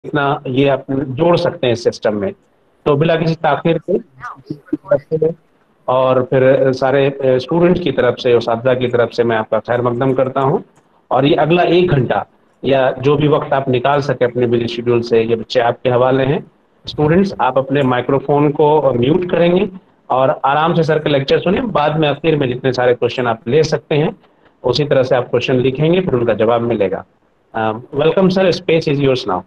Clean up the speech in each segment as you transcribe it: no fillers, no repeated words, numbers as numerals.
इतना ये आप जोड़ सकते हैं इस सिस्टम में। तो बिना किसी ताखिर के की तरफ से और फिर सारे स्टूडेंट्स की तरफ से, उस्तादा की तरफ से मैं आपका खैर मकदम करता हूँ। और ये अगला 1 घंटा या जो भी वक्त आप निकाल सके अपने बिजी शेड्यूल से, ये बच्चे आपके हवाले हैं। स्टूडेंट्स, आप अपने माइक्रोफोन को म्यूट करेंगे और आराम से सर का लेक्चर सुने। बाद में आखिर में जितने सारे क्वेश्चन आप ले सकते हैं उसी तरह से आप क्वेश्चन लिखेंगे, फिर उनका जवाब मिलेगा। Welcome sir, space is yours now.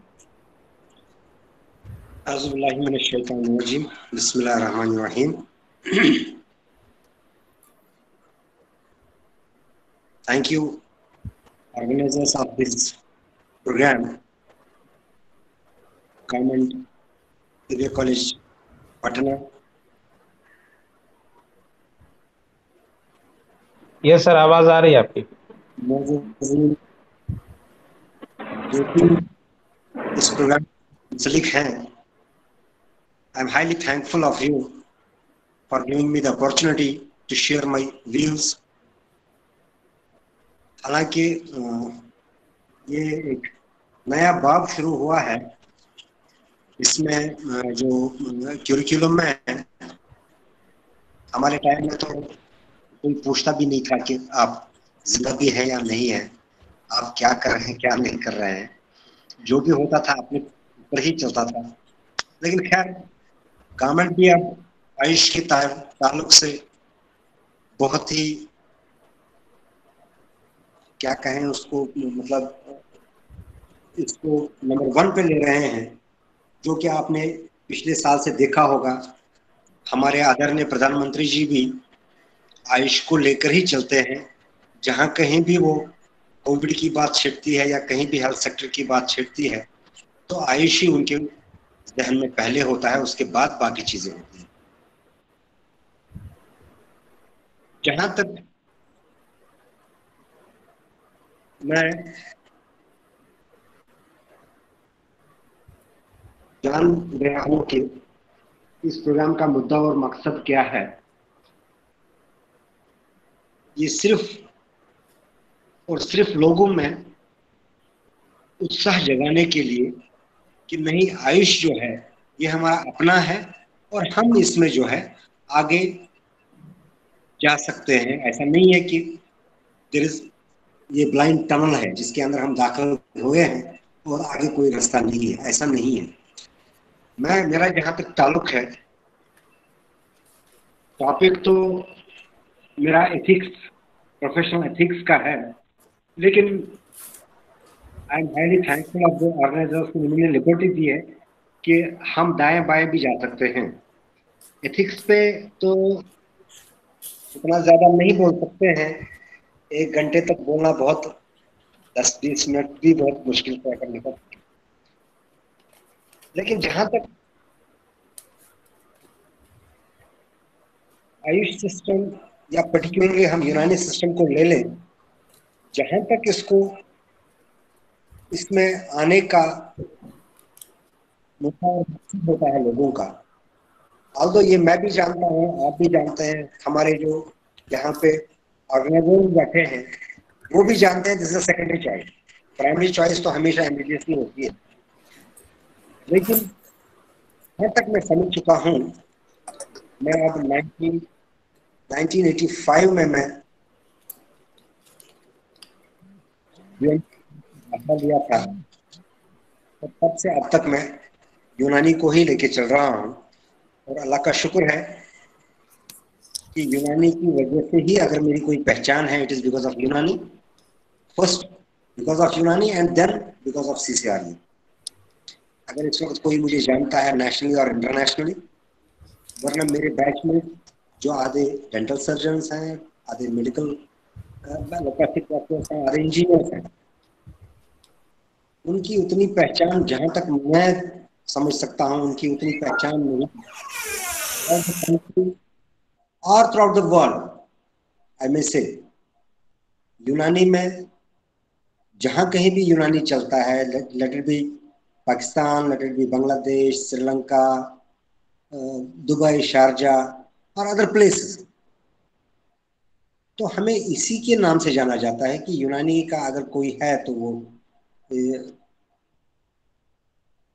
Thank you, organizers of this program, Government Degree College, Patna. ये सर आवाज आ रही है आपकी? जो कि इस प्रोग्राम मुंसलिक हैं, I am highly thankful of you for giving me the opportunity to share my views. हालांकि ये एक नया बाब शुरू हुआ है, इसमें जो क्यूरिकुलम में है, हमारे टाइम में तो कोई पूछता भी नहीं था कि आप जिंदा भी हैं या नहीं है, आप क्या कर रहे हैं क्या नहीं कर रहे हैं। जो भी होता था अपने ऊपर ही चलता था। लेकिन खैर, गवर्नमेंट भी अब आयुष के ताल्लुक से बहुत ही, क्या कहें उसको, मतलब इसको नंबर 1 पे ले रहे हैं। जो कि आपने पिछले साल से देखा होगा, हमारे आदरणीय प्रधानमंत्री जी भी आयुष को लेकर ही चलते हैं। जहां कहीं भी वो कोविड की बात छिड़ती है या कहीं भी हेल्थ सेक्टर की बात छिड़ती है, तो आयुष ही उनके जहन में पहले होता है, उसके बाद बाकी चीजें होती हैं। जहां तक मैं जान गया हूं कि इस प्रोग्राम का मुद्दा और मकसद क्या है, ये सिर्फ और सिर्फ लोगों में उत्साह जगाने के लिए कि नहीं, आयुष जो है ये हमारा अपना है और हम इसमें जो है आगे जा सकते हैं। ऐसा नहीं है कि देयर इज ये ब्लाइंड टनल है जिसके अंदर हम दाखिल हुए हैं और आगे कोई रास्ता नहीं है, ऐसा नहीं है। मेरा जहां तक ताल्लुक है, टॉपिक तो मेरा एथिक्स, प्रोफेशनल एथिक्स का है। लेकिन I am highly thankful of the organisers को उन्होंने लिबर्टी दी है कि हम दाएं बाएं भी जा सकते हैं। एथिक्स पे तो उतना ज्यादा नहीं बोल सकते हैं, 1 घंटे तक बोलना बहुत, 10-20 मिनट भी बहुत मुश्किल तय करने का। लेकिन जहां तक आयुष सिस्टम या पर्टिकुलरली हम यूनानी सिस्टम को ले लें, जहां तक इसको इसमें आने का मुद्दा होता है लोगों का, ऑल्दो ये मैं भी जानता हूँ, आप भी जानते हैं, हमारे जो यहाँ पे ऑर्गेनाइजर बैठे हैं वो भी जानते हैं, this is secondary choice. Primary choice तो हमेशा एमबीबीएस ही होती है। लेकिन जहाँ तक मैं समझ चुका हूँ, मैं अब 1985 में मैं लिया था, तो तब से अब तक मैं यूनानी को ही लेके चल रहा हूँ। और अल्लाह का शुक्र है कि यूनानी की वजह से ही अगर मेरी कोई पहचान है, it is because of Unani, first because of Unani and then because of CCRE. अगर इस वक्त कोई मुझे जानता है नेशनली और इंटरनेशनली, वरना मेरे बैच में जो आधे डेंटल सर्जन्स हैं, आधे मेडिकल लोपैथिक डॉक्टर्स हैं, आधे इंजीनियर्स हैं, उनकी उतनी पहचान, जहां तक मैं समझ सकता हूं, उनकी उतनी पहचान नहीं और throughout the world. I may say Unani में जहां कहीं भी यूनानी चलता है, let it be Pakistan, let it be Bangladesh, Sri Lanka, Dubai, Sharjah और अदर प्लेसेस, तो हमें इसी के नाम से जाना जाता है कि यूनानी का अगर कोई है तो वो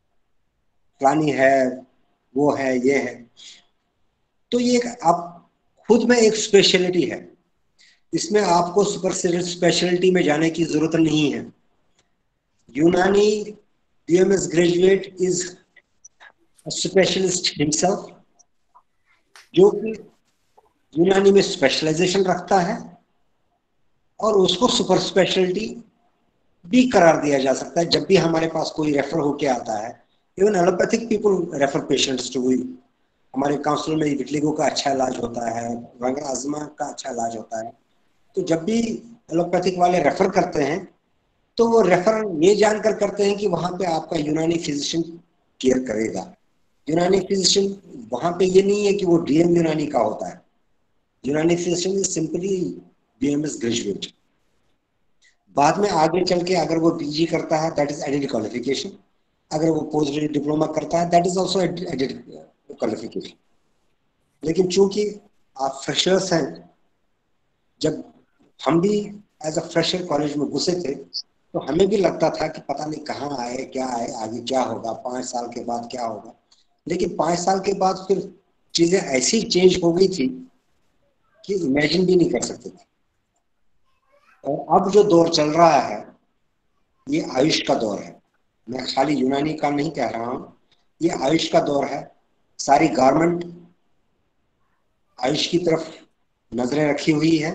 फलानी है, वो है, ये है। तो ये एक आप खुद में एक स्पेशलिटी है, इसमें आपको सुपर स्पेशलिटी में जाने की जरूरत नहीं है। Unani BMS graduate is specialist himself, जो कि यूनानी में स्पेशलाइजेशन रखता है और उसको सुपर स्पेशलिटी भी करार दिया जा सकता है। जब भी हमारे पास कोई रेफर होके आता है, even allopathic people refer patients to, हमारे काउंसिल में विटलिगो का अच्छा इलाज होता है, वायरल अस्थमा का अच्छा इलाज होता है। तो जब भी एलोपैथिक वाले रेफर करते हैं तो वो रेफर ये जानकर करते हैं कि वहां पे आपका यूनानी फिजिशियन केयर करेगा। यूनानी फिजिशियन वहां पे ये नहीं है कि वो DM यूनानी का होता है। Unani physician is simply BMS graduate. बाद में आगे चल के अगर वो PG करता है, दैट इज एडेड क्वालिफिकेशन। अगर वो पोस्ट ग्रेजुएट डिप्लोमा करता है, that is also added qualification. लेकिन चूंकि आप फ्रेशर्स हैं, जब हम भी एज अ फ्रेशर कॉलेज में घुसे थे तो हमें भी लगता था कि पता नहीं कहाँ आए, क्या आए, आगे क्या होगा, 5 साल के बाद क्या होगा। लेकिन 5 साल के बाद फिर चीजें ऐसी चेंज हो गई थी कि इमेजिन भी नहीं कर सकते थे। और अब जो दौर चल रहा है, ये आयुष का दौर है। मैं खाली यूनानी का नहीं कह रहा हूँ, ये आयुष का दौर है। सारी गवर्नमेंट आयुष की तरफ नजरें रखी हुई है।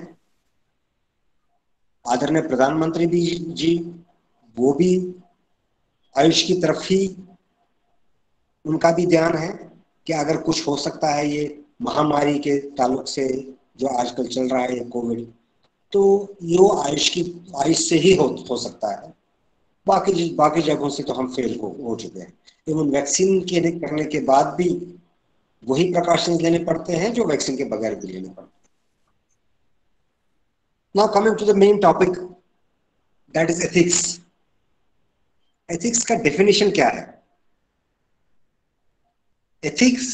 आदरणीय प्रधानमंत्री भी जी, वो भी आयुष की तरफ ही उनका भी ध्यान है कि अगर कुछ हो सकता है ये महामारी के ताल्लुक से, जो आजकल चल रहा है ये कोविड, तो ये आयुष से ही हो सकता है। बाकी जगहों से तो हम फेल हो चुके हैं। इवन वैक्सीन के करने के बाद भी वही प्रिकॉशंस लेने पड़ते हैं जो वैक्सीन के बगैर भी लेने पड़ते हैं। Now coming to the main topic, that is ethics. Ethics का डेफिनेशन क्या है? Ethics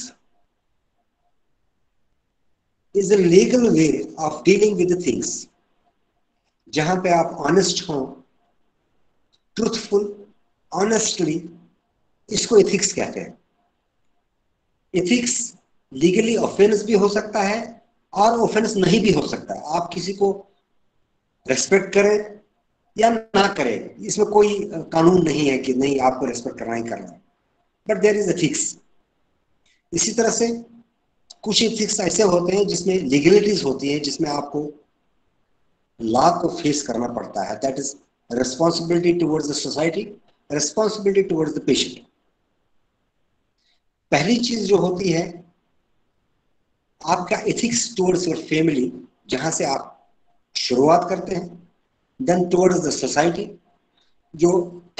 is a legal way of dealing with things, जहां पे आप ऑनेस्ट हो, ट्रूथफुल, ऑनेस्टली, इसको एथिक्स कहते हैं। एथिक्स लीगली ऑफेंस भी हो सकता है और ऑफेंस नहीं भी हो सकता है। आप किसी को रेस्पेक्ट करें या ना करें, इसमें कोई कानून नहीं है कि नहीं आपको रेस्पेक्ट करना ही करना है, बट देयर इज एथिक्स। इसी तरह से कुछ एथिक्स ऐसे होते हैं जिसमें लीगलिटीज होती है, जिसमें आपको लॉ को फेस करना पड़ता है। That is responsibility towards the society, responsibility towards the patient. पहली चीज जो होती है आपका एथिक्स टुवर्ड्स योर फैमिली, जहां से आप शुरुआत करते हैं। देन टुवर्ड्स द सोसाइटी, जो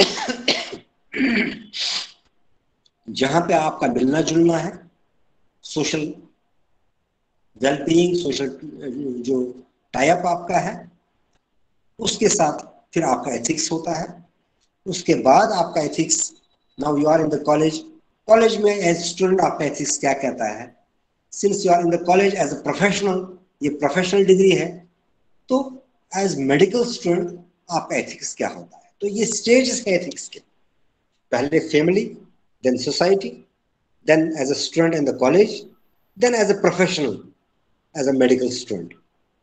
जहां पे आपका मिलना जुलना है, सोशल वेलबीइंग, सोशल जो टाइप आपका है, उसके साथ फिर आपका एथिक्स होता है। उसके बाद आपका ethics, now you are in the college. College में एज स्टूडेंट आपका एथिक्स क्या कहता है? Since you are in the college as a professional, ये प्रोफेशनल डिग्री है, तो एज मेडिकल स्टूडेंट आपका एथिक्स क्या होता है? तो ये स्टेजेस है एथिक्स के। पहले family, then society, then as a student in the college, then as a professional, as a medical student.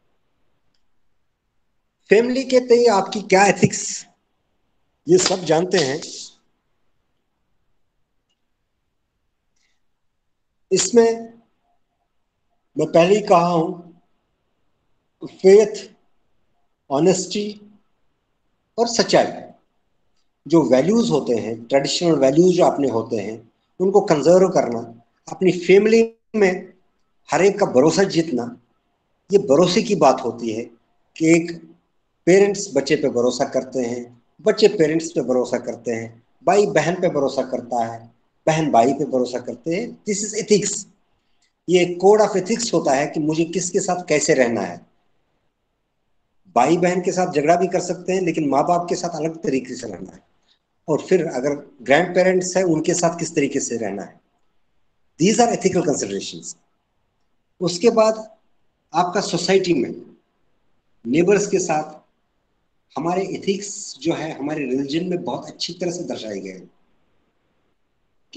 Family के तय आपकी क्या एथिक्स, ये सब जानते हैं। इसमें मैं पहले ही कहा हूं, फेथ, ऑनेस्टी और सच्चाई, जो वैल्यूज होते हैं, ट्रेडिशनल वैल्यूज जो अपने होते हैं, उनको कंजर्व करना, अपनी फैमिली में हर एक का भरोसा जीतना। ये भरोसे की बात होती है कि एक पेरेंट्स बच्चे पे भरोसा करते हैं, बच्चे पेरेंट्स पे भरोसा करते हैं, भाई बहन पे भरोसा करता है, बहन भाई पे भरोसा करते हैं। This is ethics. ये कोड ऑफ एथिक्स होता है कि मुझे किसके साथ कैसे रहना है। भाई बहन के साथ झगड़ा भी कर सकते हैं, लेकिन माँ बाप के साथ अलग तरीके से रहना है। और फिर अगर ग्रैंड पेरेंट्स है, उनके साथ किस तरीके से रहना है। These are ethical considerations. उसके बाद आपका सोसाइटी में नेबर्स के साथ हमारे एथिक्स जो है हमारे रिलीजन में बहुत अच्छी तरह से दर्शाए गए हैं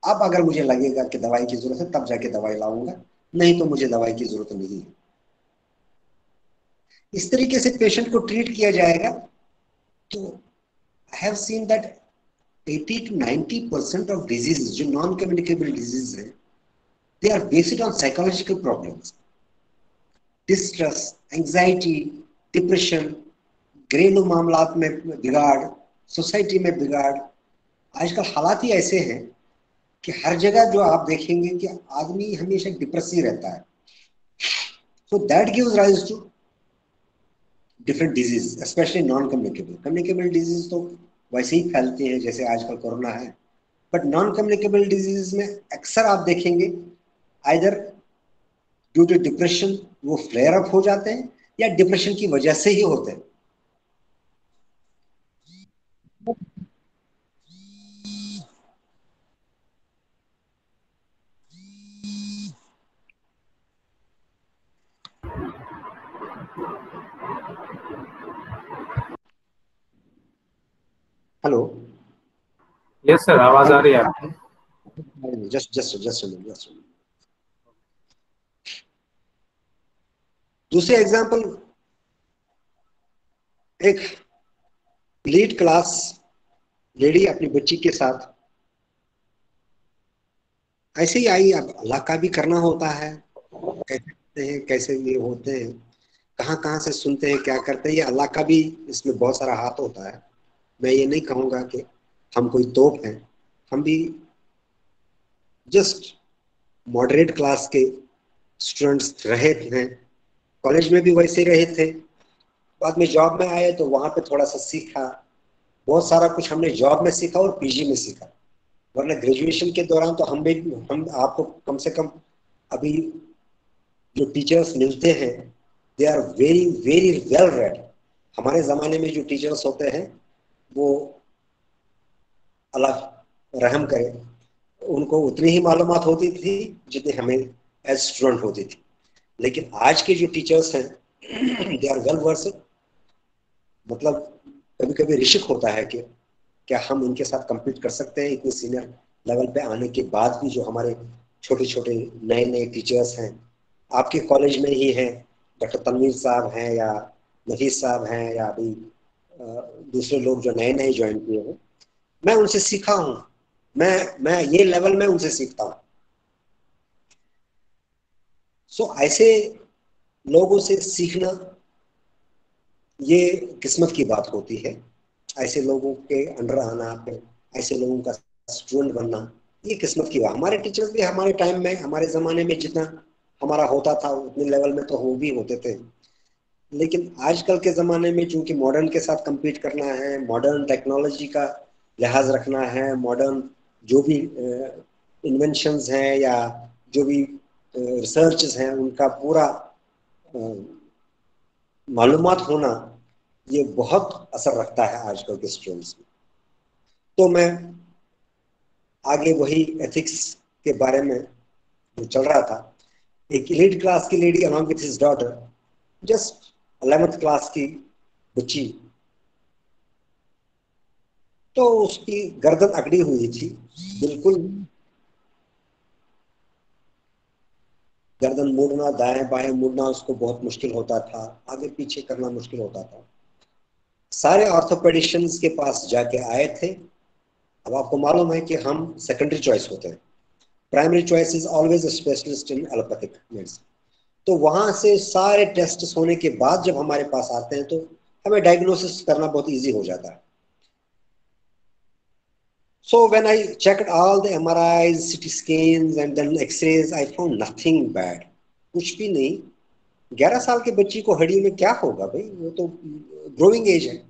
अब अगर मुझे लगेगा कि दवाई की जरूरत है तब जाके दवाई लाऊंगा, नहीं तो मुझे दवाई की जरूरत नहीं है। इस तरीके से पेशेंट को ट्रीट किया जाएगा। तो I have seen that 80 to 90% of disease जो नॉन कम्युनिकेबल डिजीज है, they are based on psychological problems, distress, anxiety, depression, घरेलू मामलात में बिगाड़, सोसाइटी में बिगाड़। आजकल हालात ही ऐसे हैं कि हर जगह जो आप देखेंगे कि आदमी हमेशा डिप्रेसिव रहता है। So that gives rise to different disease, specially non communicable. Communicable disease तो वैसे ही फैलती है जैसे आजकल कोरोना है, बट नॉन कम्युनिकेबल डिजीज में अक्सर आप देखेंगे आइदर ड्यू टू डिप्रेशन वो फ्लेयर अप हो जाते हैं, या डिप्रेशन की वजह से ही होते हैं। हेलो। यस सर, आवाज आ रही है आपकी? जस्ट जस्ट जस्ट जस्ट दूसरे एग्जांपल, एक लीड क्लास लेडी अपनी बच्ची के साथ ऐसे ही आई। अब अल्लाह का भी करना होता है, कैसे होते हैं, कैसे ये होते हैं, कहाँ कहाँ से सुनते हैं, क्या करते हैं, ये अल्लाह का भी इसमें बहुत सारा हाथ होता है। मैं ये नहीं कहूँगा कि हम कोई तोप हैं, हम भी जस्ट मॉडरेट क्लास के स्टूडेंट्स रहे हैं। कॉलेज में भी वैसे रहे थे, बाद में जॉब में आए तो वहाँ पे थोड़ा सा सीखा। बहुत सारा कुछ हमने जॉब में सीखा और पीजी में सीखा, वरना ग्रेजुएशन के दौरान तो हम आपको कम से कम अभी जो टीचर्स मिलते हैं they are very very well read. हमारे ज़माने में जो टीचर्स होते हैं वो अल्लाह रहम करे, उनको उतनी ही मालूमात होती थी जितनी हमें एज स्टूडेंट होती थी। लेकिन आज के जो टीचर्स हैं दे आर वेल वर्स्ड। मतलब कभी कभी रिस्क होता है कि क्या हम उनके साथ compete कर सकते हैं इतने सीनियर लेवल पे आने के बाद भी। जो हमारे छोटे छोटे नए नए टीचर्स हैं, आपके कॉलेज में ही हैं, डॉक्टर तनवीर साहब हैं या नफीस साहब हैं या अभी दूसरे लोग जो नए नए ज्वाइन किए हैं, मैं उनसे सीखा हूँ। मैं ये लेवल में उनसे सीखता हूँ। सो ऐसे लोगों से सीखना ये किस्मत की बात होती है। ऐसे लोगों के अंडर आना, फिर ऐसे लोगों का स्टूडेंट बनना, ये किस्मत की बात। हमारे टीचर्स भी हमारे टाइम में, हमारे ज़माने में जितना हमारा होता था उतने लेवल में तो वो भी होते थे। लेकिन आजकल के ज़माने में चूंकि मॉडर्न के साथ compete करना है, मॉडर्न टेक्नोलॉजी का लिहाज रखना है, मॉडर्न जो भी इन्वेंशंस हैं या जो भी रिसर्चेस हैं उनका पूरा मालूमात होना, ये बहुत असर रखता है आजकल के स्टूडेंट्स में। तो मैं आगे वही एथिक्स के बारे में जो चल रहा था, एक एलीट क्लास की lady along with his daughter, just 11th class की बच्ची, तो उसकी गर्दन अकड़ी हुई थी बिल्कुल। गर्दन मुड़ना, दाएं बाएं मुड़ना उसको बहुत मुश्किल होता था, आगे पीछे करना मुश्किल होता था। सारे ऑर्थोपेडिशियंस के पास जाके आए थे। अब आपको मालूम है कि हम सेकेंडरी चॉइस होते हैं, primary choice is always a specialist in allopathic medicine. तो वहां से सारे टेस्ट होने के बाद जब हमारे पास आते हैं तो हमें डायग्नोसिस करना बहुत इजी हो जाता है। So when I checked all the MRIs, CT scans and then X-rays, I found nothing bad. कुछ भी नहीं। 11 साल के बच्ची को हड्डी में क्या होगा भाई, वो तो ग्रोइंग एज है।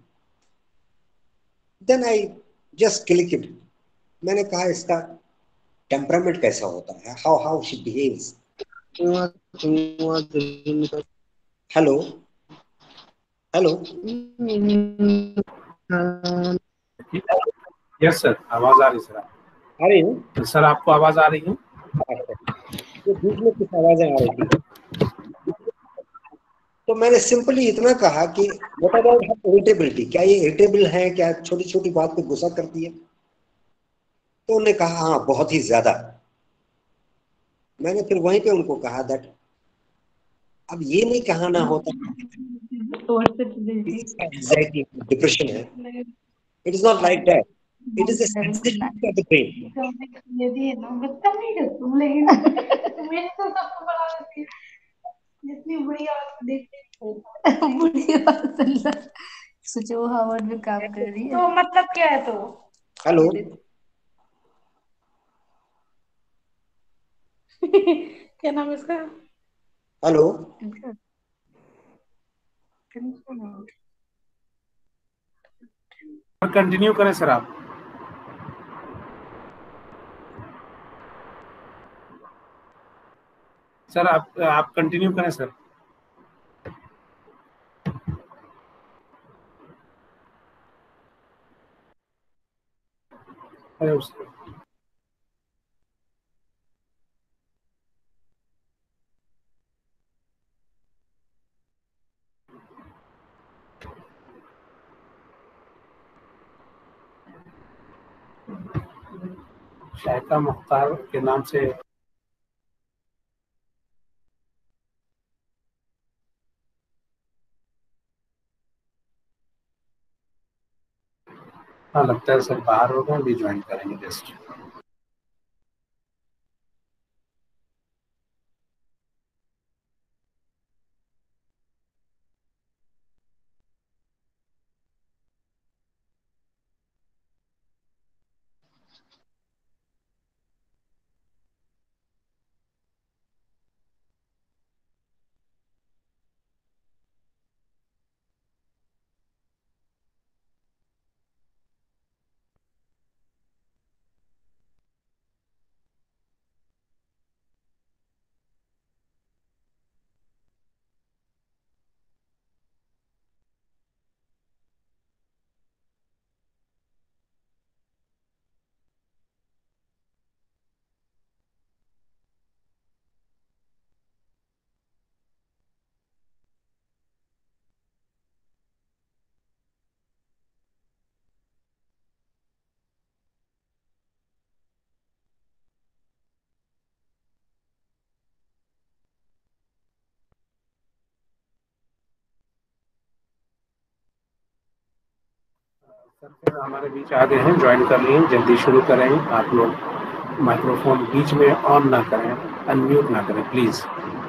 Then I just click. मैंने कहा इसका टेम्परामेंट कैसा होता है, how how she behaves. Hello hello. Yes sir, आवाज आ रही सर। आ रही हूँ सर आपको आवाज आ रही है? तो बीच में कुछ आवाजें आ रही थी, तो मैंने सिंपली इतना कहा कि व्हाट अबाउट इरिटेबिलिटी, क्या ये इरिटेबल है, क्या छोटी छोटी बात पे गुस्सा करती है। तो उन्होंने कहा हाँ बहुत ही ज्यादा। मैंने फिर वहीं पे उनको कहा दैट अब ये नहीं कहना होता एंजाइटी डिप्रेशन है, it is not like that, it is a sensitivity of the brain. ये भी है ना, बता नहीं कर तुम, लेकिन मेरे तो सबको बड़ा देती है, जितनी बुरी आवाज देखते बुरी आवाज सोचो हार्वर्ड में काम कर रही है, तो मतलब क्या है? तो हेलो क्या नाम है इसका? हेलो कंटिन्यू करें सर आप। सर आप कंटिन्यू करें सर। अरे उसको शायका मुख्तार के नाम से हाँ लगता है सर बाहर होगा, भी ज्वाइन करेंगे जस्ट। सर फिर हमारे बीच आ गए हैं, ज्वाइन कर लिए, जल्दी शुरू करें। आप लोग माइक्रोफोन बीच में ऑन ना करें, अनम्यूट ना करें प्लीज।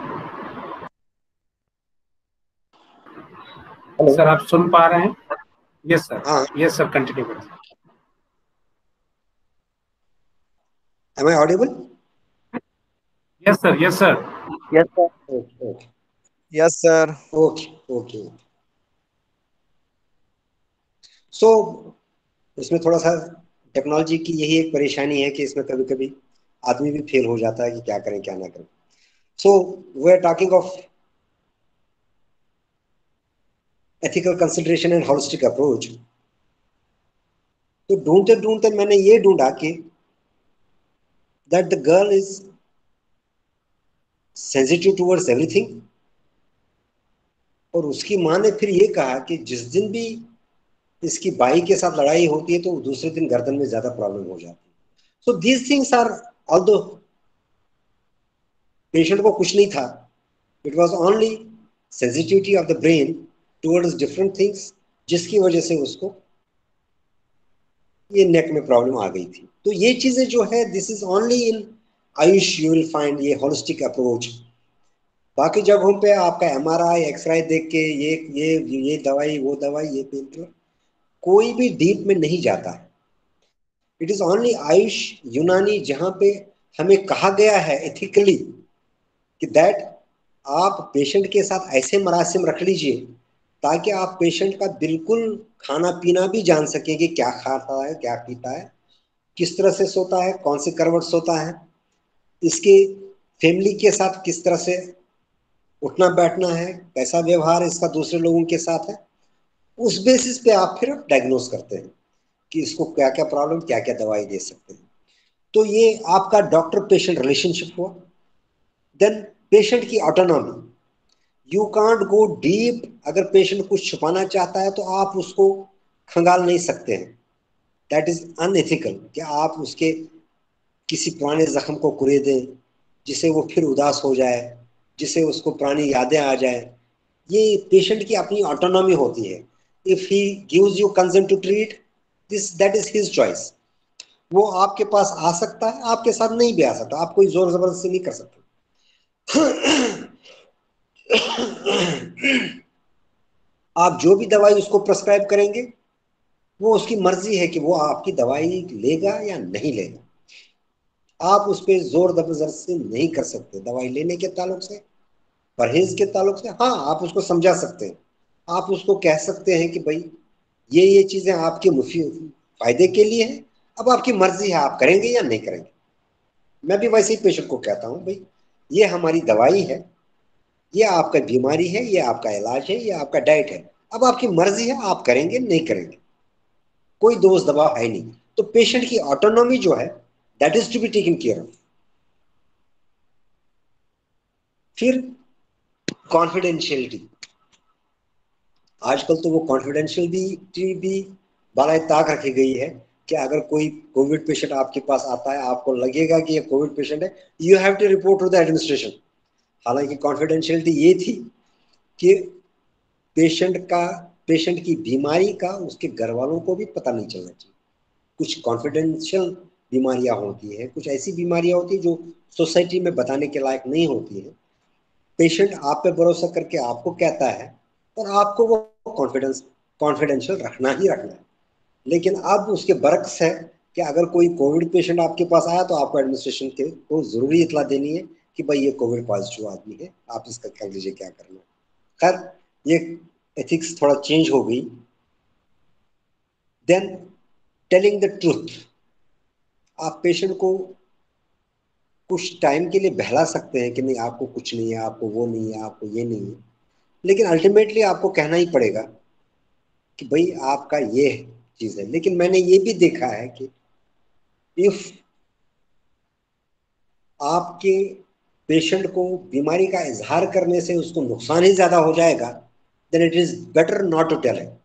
हेलो सर आप सुन पा रहे हैं? यस सर, हाँ यस सर, कंटिन्यू करें। Am I audible? Yes sir, yes sir. Yes sir. Okay okay yes sir. Okay okay. So इसमें थोड़ा सा टेक्नोलॉजी की यही एक परेशानी है कि इसमें कभी कभी आदमी भी फेल हो जाता है कि क्या करें क्या ना करें। So we are talking of ethical consideration and holistic approach. तो ढूंढते ढूंढते मैंने ये ढूंढा कि that the girl is sensitive towards everything. और उसकी माँ ने फिर ये कहा कि जिस दिन भी इसकी बाई के साथ लड़ाई होती है तो दूसरे दिन गर्दन में ज्यादा प्रॉब्लम हो जाती है। So these things are, although patient को कुछ नहीं था, it was only sensitivity of the brain towards different things, जिसकी वजह से उसको ये नेक में प्रॉब्लम आ गई थी। तो ये चीजें जो है this is only in AYUSH you will find ये होलिस्टिक अप्रोच। बाकी जब हम पे आपका एमआरआई एक्सरे देख के ये दवाई वो दवाई ये पेन किलर कोई भी डीप में नहीं जाता है। इट इज ओनली आयुष यूनानी जहां पे हमें कहा गया है एथिकली कि दैट आप पेशेंट के साथ ऐसे मरासिम रख लीजिए ताकि आप पेशेंट का बिल्कुल खाना पीना भी जान सकें कि क्या खाता है क्या पीता है, किस तरह से सोता है, कौन से करवट सोता है, इसके फैमिली के साथ किस तरह से उठना बैठना है, कैसा व्यवहार इसका दूसरे लोगों के साथ है। उस बेसिस पे आप फिर डायग्नोस करते हैं कि इसको क्या क्या प्रॉब्लम, क्या क्या दवाई दे सकते हैं। तो ये आपका डॉक्टर पेशेंट रिलेशनशिप हुआ। देन पेशेंट की autonomy, you can't go deep. अगर पेशेंट कुछ छुपाना चाहता है तो आप उसको खंगाल नहीं सकते हैं, दैट इज अनएथिकल कि आप उसके किसी पुराने जख्म को कुरेदें जिससे वो फिर उदास हो जाए, जिससे उसको पुरानी यादें आ जाए। ये पेशेंट की अपनी ऑटोनॉमी होती है। If he gives you consent to treat this, that is his choice. वो आपके पास आ सकता है, आपके साथ नहीं भी आ सकता, आप कोई जोर जबरदस्ती नहीं कर सकते। आप जो भी दवाई उसको प्रेस्क्राइब करेंगे वो उसकी मर्जी है कि वो आपकी दवाई लेगा या नहीं लेगा। आप उस पर जोर जबरदस्ती नहीं कर सकते दवाई लेने के ताल्लुक से, परहेज के ताल्लुक से। हाँ, आप उसको समझा सकते हैं, आप उसको कह सकते हैं कि भाई ये चीजें आपके मुफीद फायदे के लिए है, अब आपकी मर्जी है आप करेंगे या नहीं करेंगे। मैं भी वैसे ही पेशेंट को कहता हूँ, भाई ये हमारी दवाई है, ये आपका बीमारी है, ये आपका इलाज है, ये आपका डाइट है, अब आपकी मर्जी है आप करेंगे नहीं करेंगे, कोई दोष दबाव है नहीं। तो पेशेंट की ऑटोनॉमी जो है that is to be taken care of. फिर कॉन्फिडेंशियलिटी, आजकल तो वो कॉन्फिडेंशियलिटी भी बाला ताक रखी गई है कि अगर कोई कोविड पेशेंट आपके पास आता है, आपको लगेगा कि ये कोविड पेशेंट है, you have to report to the administration. हालांकि कॉन्फिडेंशियलिटी ये थी कि पेशेंट की बीमारी का उसके घर वालों को भी पता नहीं चलना चाहिए। कुछ कॉन्फिडेंशियल बीमारियां होती है, कुछ ऐसी बीमारियां होती है जो सोसाइटी में बताने के लायक नहीं होती है। पेशेंट आप पे भरोसा करके आपको कहता है और आपको वो कॉन्फिडेंशियल रखना ही रखना है। लेकिन अब उसके बरक्स है कि अगर कोई कोविड पेशेंट आपके पास आया तो आपको एडमिनिस्ट्रेशन के को जरूरी इतला देनी है कि भाई ये कोविड पॉजिटिव आदमी है, आप इसका कर लीजिए क्या करना है। खैर, ये एथिक्स थोड़ा चेंज हो गई। देन टेलिंग द ट्रूथ, आप पेशेंट को कुछ टाइम के लिए बहला सकते हैं कि नहीं आपको कुछ नहीं है, आपको वो नहीं है, आपको ये नहीं है, लेकिन अल्टीमेटली आपको कहना ही पड़ेगा कि भाई आपका ये चीज है। लेकिन मैंने ये भी देखा है कि इफ आपके पेशेंट को बीमारी का इजहार करने से उसको नुकसान ही ज्यादा हो जाएगा, then it is better not to tell him.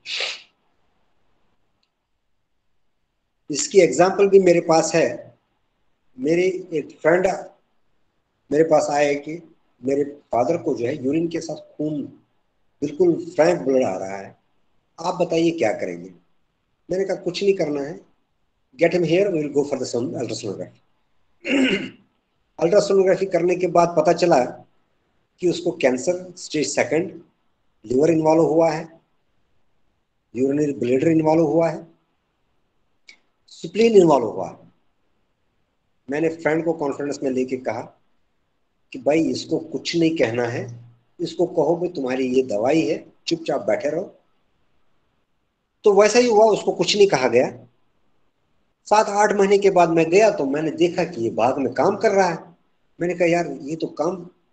इसकी एग्जांपल भी मेरे पास है। मेरे एक फ्रेंड मेरे पास आए कि मेरे फादर को जो है यूरिन के साथ खून बिल्कुल फ्रैंक ब्लड आ रहा है, आप बताइए क्या करेंगे। मैंने कहा कुछ नहीं करना है, get him here, we will go for the ultrasonography. Ultrasonography करने के बाद पता चला कि उसको कैंसर स्टेज 2 लिवर इन्वॉल्व हुआ है, यूरिनरी ब्लैडर इन्वॉल्व हुआ है, स्प्लीन इन्वॉल्व हुआ है। मैंने फ्रेंड को कॉन्फ्रेंस में लेके कहा कि भाई इसको कुछ नहीं कहना है, इसको कहो भाई तुम्हारी ये दवाई है, चुपचाप बैठे रहो। तो वैसा ही हुआ, उसको कुछ नहीं कहा गया। 7-8 महीने के बाद मैं गया तो मैंने देखा कि ये बाग में काम कर रहा है। मैंने कहा यार ये तो काम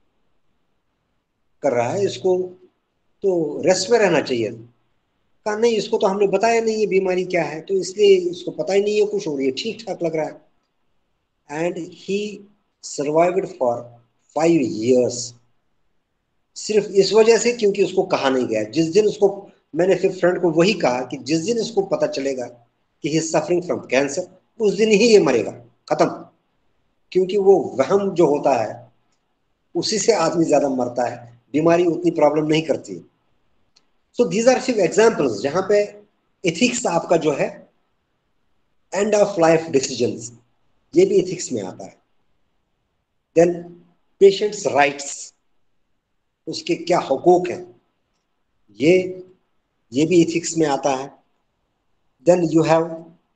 कर रहा है, इसको तो रेस्ट में रहना चाहिए। कहा नहीं, इसको तो हमने बताया नहीं ये बीमारी क्या है, तो इसलिए इसको पता ही नहीं है कुछ, और ये ठीक ठाक लग रहा है। And he survived for 5 years, सिर्फ इस वजह से क्योंकि उसको कहा नहीं गया। जिस दिन उसको, मैंने फिर फ्रेंड को वही कहा कि जिस दिन इसको पता चलेगा कि he is suffering from cancer, उस दिन ही ये मरेगा, खत्म। क्योंकि वो वहम जो होता है उसी से आदमी ज्यादा मरता है, बीमारी उतनी प्रॉब्लम नहीं करती। So these are few examples जहां पे एथिक्स आपका जो है एंड ऑफ लाइफ डिसीजंस, ये भी एथिक्स में आता है। देन पेशेंट्स राइट्स, उसके क्या हकूक हैं, ये ये भी एथिक्स में आता है। Then you have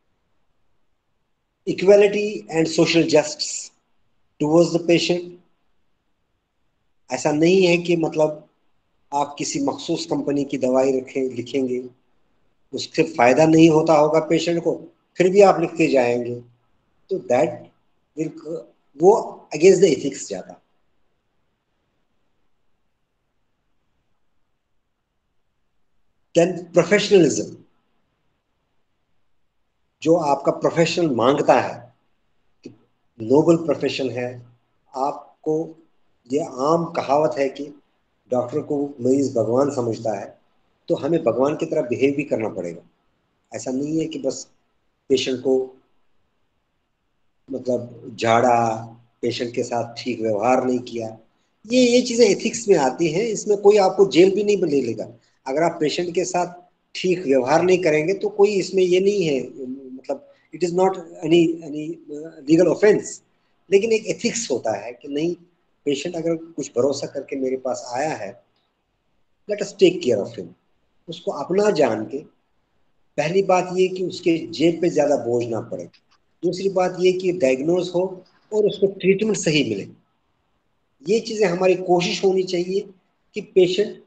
equality and social justice towards the patient. ऐसा नहीं है कि मतलब आप किसी मखसूस कंपनी की दवाई लिखेंगे, उससे फायदा नहीं होता होगा पेशेंट को, फिर भी आप लिखते जाएंगे, तो दैट विल, वो अगेंस्ट द एथिक्स जाता। देन प्रोफेशनलिज्म, जो आपका प्रोफेशन मांगता है, नोबल प्रोफेशन है आपको। ये आम कहावत है कि डॉक्टर को मरीज भगवान समझता है, तो हमें भगवान की तरह बिहेव भी करना पड़ेगा। ऐसा नहीं है कि बस पेशेंट को मतलब झाड़ा, पेशेंट के साथ ठीक व्यवहार नहीं किया, ये चीजें एथिक्स में आती हैं। इसमें कोई आपको जेल भी नहीं ले लेगा। अगर आप पेशेंट के साथ ठीक व्यवहार नहीं करेंगे तो कोई इसमें ये नहीं है, मतलब it is not any any legal offence. लेकिन एक एथिक्स होता है कि नहीं, पेशेंट अगर कुछ भरोसा करके मेरे पास आया है, let us take care of him. उसको अपना जान के, पहली बात ये कि उसके जेब पे ज्यादा बोझ ना पड़े, दूसरी बात ये कि डायग्नोज हो और उसको ट्रीटमेंट सही मिले। ये चीजें हमारी कोशिश होनी चाहिए कि पेशेंट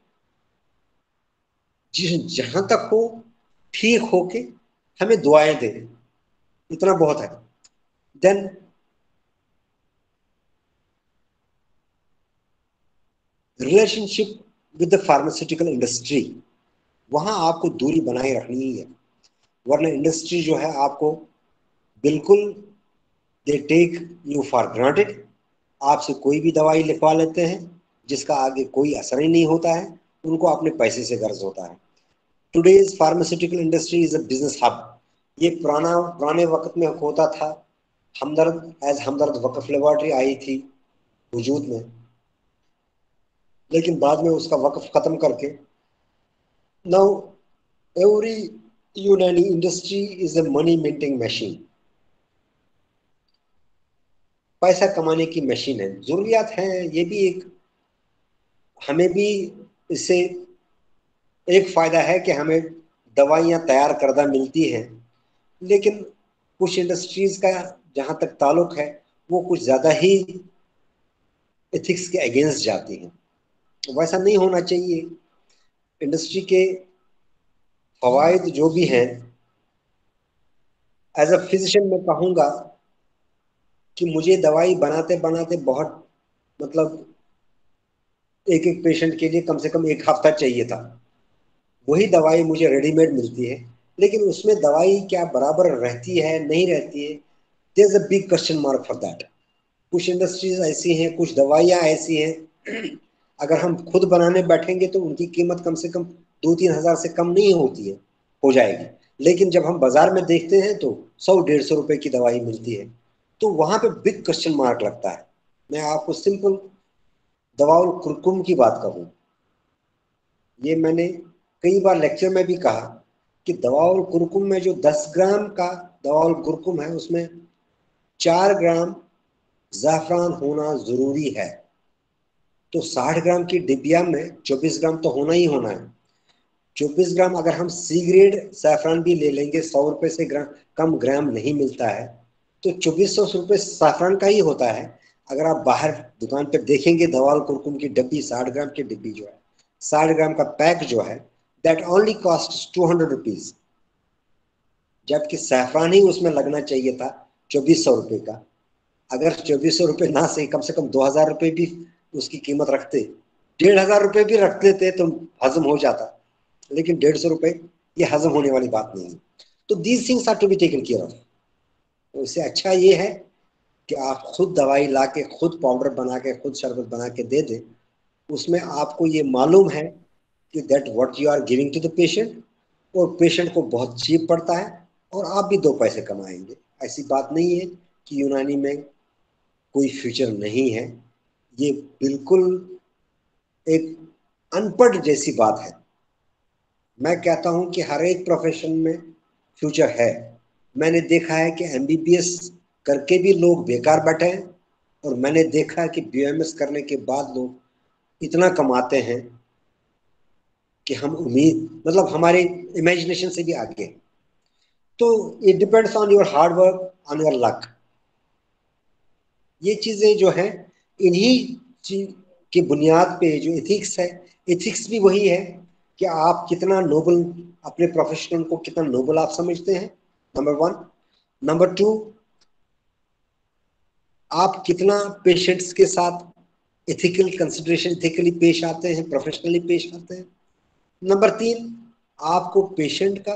जहां तक हो ठीक होके हमें दुआएं दे, इतना बहुत है। Then relationship with the pharmaceutical industry, वहां आपको दूरी बनाए रखनी ही है, वरना इंडस्ट्री जो है आपको बिल्कुल, they take you for granted. आपसे कोई भी दवाई लिखवा लेते हैं जिसका आगे कोई असर ही नहीं होता है, उनको अपने पैसे से गर्ज होता है। Today's pharmaceutical industry is a business hub. ये पुराने वक्त में होता था। हमदर्द एज हमदर्द वक्फ लेबोरेटरी आई थी वजूद में, लेकिन बाद में उसका वक्फ खत्म करके now every Unani industry is a money minting machine. पैसा कमाने की मशीन है, जरूरियात है। ये भी एक, हमें भी इससे एक फायदा है कि हमें दवाइयाँ तैयार करदा मिलती हैं, लेकिन कुछ इंडस्ट्रीज का जहाँ तक ताल्लुक है वो कुछ ज़्यादा ही एथिक्स के अगेंस्ट जाती हैं। वैसा नहीं होना चाहिए। इंडस्ट्री के फवायद जो भी हैं, एज अ फिजिशियन मैं कहूँगा कि मुझे दवाई बनाते बनाते बहुत, मतलब एक एक पेशेंट के लिए कम से कम एक हफ्ता चाहिए था। वही दवाई मुझे रेडीमेड मिलती है, लेकिन उसमें दवाई क्या बराबर रहती है नहीं रहती है, there is a big question mark for that. कुछ इंडस्ट्रीज ऐसी हैं, कुछ दवाइयाँ ऐसी हैं, अगर हम खुद बनाने बैठेंगे तो उनकी कीमत कम से कम 2-3 हज़ार से कम नहीं होती है, हो जाएगी। लेकिन जब हम बाजार में देखते हैं तो 100-150 रुपए की दवाई मिलती है, तो वहां पे बिग क्वेश्चन मार्क लगता है। मैं आपको सिंपल दवाउल कुरकुम की बात कहूँ, ये मैंने कई बार लेक्चर में भी कहा कि दवाउल कुरकुम में जो 10 ग्राम का दवाउल कुरकुम है उसमें 4 ग्राम ज़ाफ़रान होना ज़रूरी है। तो 60 ग्राम की डिबिया में 24 ग्राम तो होना ही होना है। 24 ग्राम अगर हम सी ग्रेड ज़ाफ़रान भी ले लेंगे, 100 रुपये से कम ग्राम नहीं मिलता है, तो 2400 रुपये ज़ाफ़रान का ही होता है। अगर आप बाहर दुकान पर देखेंगे दवाउल कुरकुम की डब्बी, 60 ग्राम की डिब्बी जो है, 60 ग्राम का पैक जो है, दैट ओनली कॉस्ट 200 रुपीज़, जबकि सैफरान ही उसमें लगना चाहिए था 2400 रुपये का। अगर 2400 रुपये ना से कम 2000 रुपये भी उसकी कीमत रखते, 1500 रुपये भी रख लेते तो हजम हो जाता, लेकिन 150 रुपये ये हजम होने वाली बात नहीं है। तो these things are to be taken care of. तो इससे अच्छा ये है कि आप खुद दवाई ला के, खुद पाउडर बना के, खुद शरबत बना के दे दें। उसमें आपको ये मालूम है कि that what you are giving to the patient, और पेशेंट को बहुत चीप पड़ता है और आप भी 2 पैसे कमाएंगे। ऐसी बात नहीं है कि यूनानी में कोई फ्यूचर नहीं है। ये बिल्कुल एक अनपढ़ जैसी बात है। मैं कहता हूं कि हर एक प्रोफेशन में फ्यूचर है। मैंने देखा है कि एमबीबीएस करके भी लोग बेकार बैठे हैं, और मैंने देखा है कि बीएमएस करने के बाद लोग इतना कमाते हैं कि हम उम्मीद, मतलब हमारे इमेजिनेशन से भी आगे। तो it depends on your hard work, on your luck. ये चीजें जो है, इन्हीं चीज की बुनियाद पे जो एथिक्स है, एथिक्स भी वही है कि आप कितना नोबल, अपने प्रोफेशनल को कितना नोबल आप समझते हैं, नंबर 1। नंबर 2, आप कितना पेशेंट्स के साथ एथिकल कंसिडरेशन, एथिकली पेश आते हैं, प्रोफेशनली पेश आते हैं। नंबर 3, आपको पेशेंट का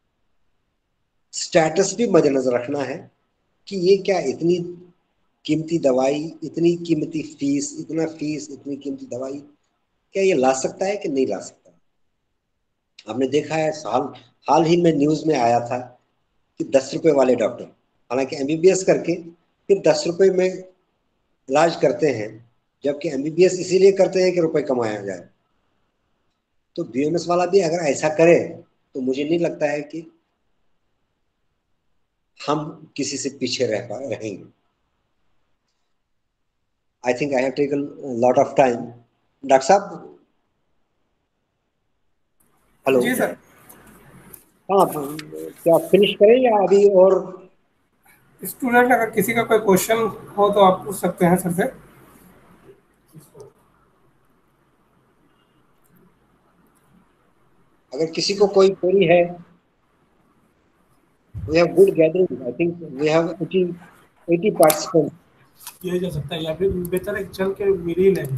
स्टेटस भी मद्देनजर रखना है कि ये क्या इतनी कीमती दवाई, इतनी कीमती फीस, इतना फीस, इतनी कीमती दवाई क्या ये ला सकता है कि नहीं ला सकता। आपने देखा है हाल ही में न्यूज में आया था कि 10 रुपए वाले डॉक्टर, हालांकि एमबीबीएस करके फिर 10 रुपए में इलाज करते हैं, जबकि एमबीबीएस इसीलिए करते हैं कि रुपए कमाया जाए। तो बीएमएस वाला भी अगर ऐसा करे तो मुझे नहीं लगता है कि हम किसी से पीछे रहेंगे। I think I have taken lot of time. Doctor साहब, हेलो। जी सर। हाँ, क्या फिनिश करें या अभी और? स्टूडेंट अगर किसी का कोई क्वेश्चन हो तो आप पूछ सकते हैं सर से। अगर किसी को कोई क्वेरी है, we have good gathering. I think we have 80 participants. किया जा सकता है या फिर बेहतर है चल के मिली लें।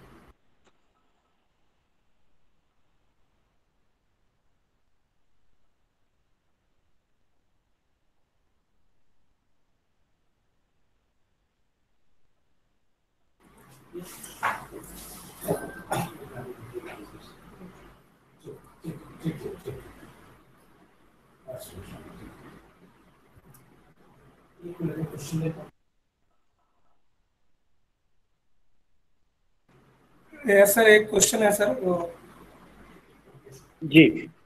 सर एक क्वेश्चन है सर वो। जी।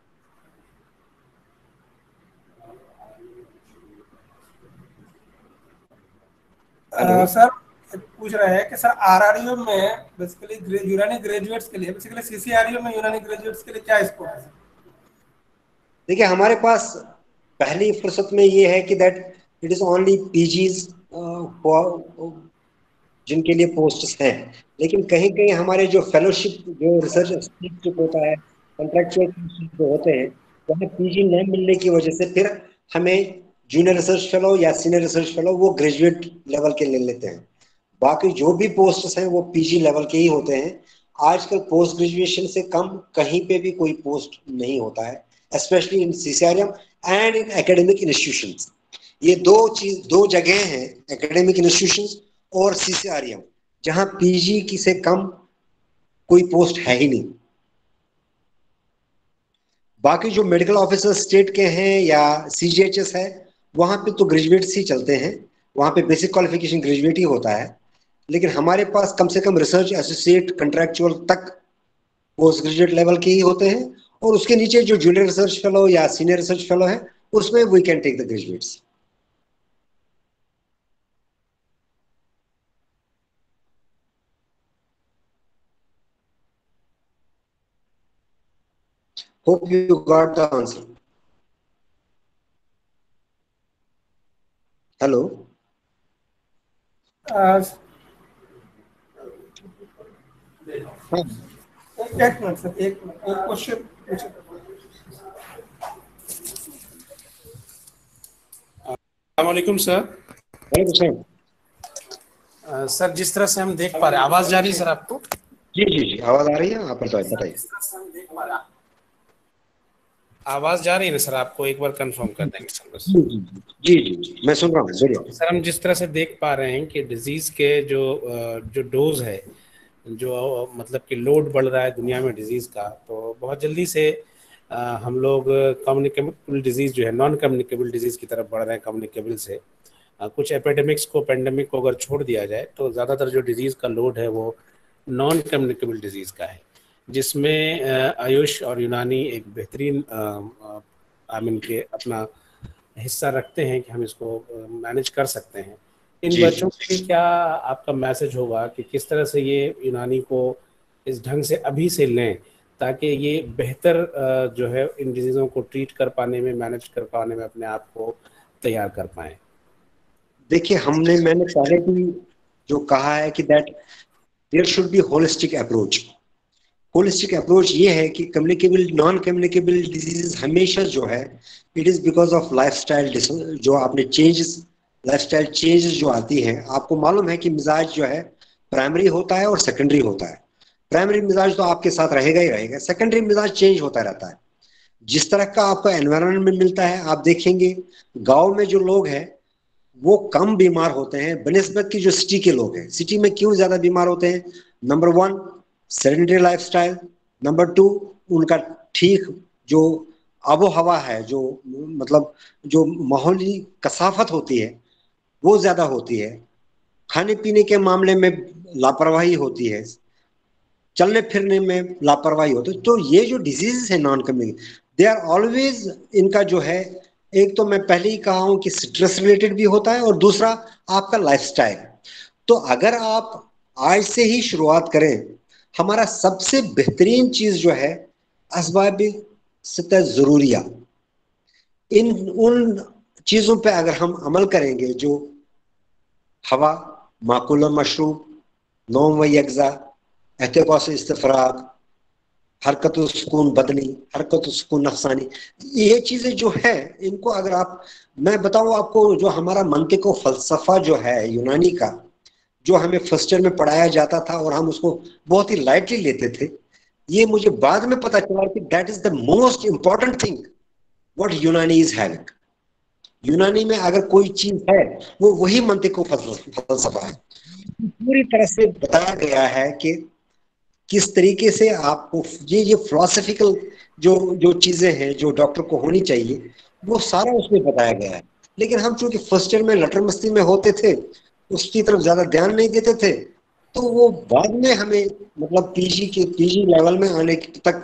सर पूछ रहे हैं कि सर आरआरयू में बेसिकली यूनानी ग्रेजुएट्स के लिए, बेसिकली सीसीआरयू में यूनानी ग्रेजुएट्स के लिए क्या स्कोप है? देखिए, हमारे पास पहली फुर्सत में ये है कि that it is only PGs जिनके लिए पोस्ट हैं, लेकिन कहीं कहीं हमारे जो फेलोशिप, जो रिसर्च स्कॉलरशिप होता है, कॉन्ट्रैक्चुअल जो होते हैं, वहाँ पीजी न मिलने की वजह से फिर हमें जूनियर रिसर्च फेलो या सीनियर रिसर्च फेलो वो ग्रेजुएट लेवल के ले लेते हैं। बाकी जो भी पोस्ट हैं वो पीजी लेवल के ही होते हैं। आजकल पोस्ट ग्रेजुएशन से कम कहीं पे भी कोई पोस्ट नहीं होता है, specially in CCRM and in academic institutions. ये दो जगह हैं, एकेडमिक इंस्टीट्यूशंस और सीसीआरएम, जहां पीजी की से कम कोई पोस्ट है ही नहीं। बाकी जो मेडिकल ऑफिसर स्टेट के हैं या सीजीएचएस है, वहां पे तो ग्रेजुएट्स ही चलते हैं, वहां पे बेसिक क्वालिफिकेशन ग्रेजुएट ही होता है। लेकिन हमारे पास कम से कम रिसर्च एसोसिएट, कंट्रैक्चुअल तक पोस्ट ग्रेजुएट लेवल के ही होते हैं, और उसके नीचे जो जूनियर रिसर्च फेलो या सीनियर रिसर्च फेलो है, उसमें we can take the graduates. Hope you got the answer. Hello. एक मिनट सर, एक क्वेश्चन। अस्सलामुअलैकुम सर। सर जिस तरह से हम देख पा रहे हैं, आवाज जा रही है सर आपको? जी जी जी, आवाज आ रही है, आप बताइए। आवाज जा रही है ना सर आपको? एक बार कंफर्म कर देंगे सर बस। जी जी जी जी, मैं सुन रहा हूँ, बोलिए। सर हम जिस तरह से देख पा रहे हैं कि डिजीज के जो डोज है, जो मतलब कि लोड बढ़ रहा है दुनिया में डिजीज का, तो बहुत जल्दी से हम लोग कम्युनिकेबल डिजीज जो है नॉन कम्युनिकेबल डिजीज की तरफ बढ़ रहे हैं। कम्युनिकेबल से कुछ एपिडेमिक्स को, पेंडेमिक को अगर छोड़ दिया जाए तो ज़्यादातर जो डिजीज़ का लोड है वो नॉन कम्युनिकेबल डिजीज़ का है, जिसमें आयुष और यूनानी एक बेहतरीन के अपना हिस्सा रखते हैं कि हम इसको मैनेज कर सकते हैं। इन बच्चों के लिए क्या आपका मैसेज होगा कि किस तरह से ये यूनानी को इस ढंग से अभी से लें ताकि ये बेहतर जो है इन डिजीज़ों को ट्रीट कर पाने में, मैनेज कर पाने में अपने आप को तैयार कर पाएँ? देखिए, मैंने पहले भी जो कहा है कि that there should be holistic approach. Holistic approach ये है कि कम्युनिकेबल, नॉन कम्युनिकेबल डिजीज हमेशा जो है it is because of lifestyle, जो आपने चेंजेस, लाइफस्टाइल चेंजेस जो आती हैं। आपको मालूम है कि मिजाज जो है प्राइमरी होता है और सेकेंडरी होता है। प्राइमरी मिजाज तो आपके साथ रहेगा ही रहेगा, सेकेंडरी मिजाज चेंज होता रहता है। जिस तरह का आपको एनवायरनमेंट मिलता है, आप देखेंगे गाँव में जो लोग हैं वो कम बीमार होते हैं बनिस्बत की जो सिटी के लोग हैं। सिटी में क्यों ज्यादा बीमार होते हैं? नंबर 1 सेडेंटरी लाइफस्टाइल, नंबर 2 उनका ठीक जो आबो हवा है, जो मतलब जो माहौली कसाफत होती है वो ज्यादा होती है, खाने पीने के मामले में लापरवाही होती है, चलने फिरने में लापरवाही होती है, तो ये जो डिजीजेस है non communicable, they are always, इनका जो है, एक तो मैं पहले ही कहा हूं कि स्ट्रेस रिलेटेड भी होता है और दूसरा आपका लाइफस्टाइल। तो अगर आप आज से ही शुरुआत करें, हमारा सबसे बेहतरीन चीज जो है असबाब सतह जरूरिया, इन उन चीजों पे अगर हम अमल करेंगे, जो हवा, माकुल मशरूब, नौम व यकजा, एहतिकास इस्तफराग, हरकत सुकून बदनी, हरकत सुकून नफसानी, ये चीजें जो है इनको अगर आप, मैं बताऊं आपको, जो हमारा मंतिक व फलसफा जो है यूनानी का, जो हमें फर्स्ट ईयर में पढ़ाया जाता था और हम उसको बहुत ही लाइटली लेते थे, ये मुझे बाद में पता चला कि that is the most important thing what Unani is having. Unani में अगर कोई चीज है वो वही मंतिक व फलसफा है। पूरी तरह से बताया गया है कि किस तरीके से आपको ये फिलोसफिकल जो जो चीजें हैं जो डॉक्टर को होनी चाहिए, वो सारा उसमें बताया गया है। लेकिन हम चूंकि फर्स्ट ईयर में लटर मस्ती में होते थे, उसकी तरफ ज्यादा ध्यान नहीं देते थे, तो वो बाद में हमें मतलब पीजी लेवल में आने तक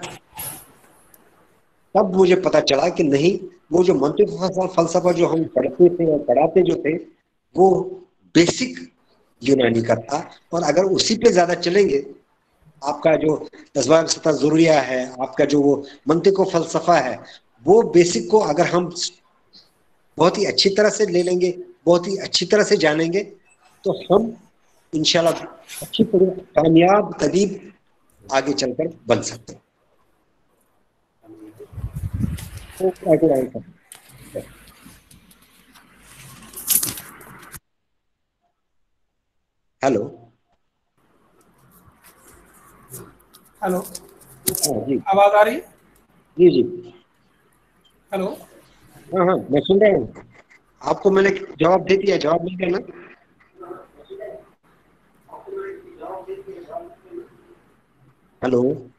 तब मुझे पता चला कि नहीं, वो जो मंतिक फलसफा जो हम पढ़ते थे और पढ़ाते जो थे, वो बेसिक यूनानी का था। और अगर उसी पे ज्यादा चलेंगे, आपका जो असबाब सत्ता जरूरिया है, आपका जो वो मंतिक व फलसफा है, वो बेसिक को अगर हम बहुत ही अच्छी तरह से ले लेंगे, बहुत ही अच्छी तरह से जानेंगे, तो हम इंशाल्लाह अच्छी तरह कामयाब तबीब आगे चलकर बन सकते हैं। हेलो। हेलो, जी आवाज आ रही है? जी जी। हेलो। हाँ हाँ, मैं सुन रहा हूँ आपको, मैंने जवाब दे दिया, जवाब नहीं देना। हेलो।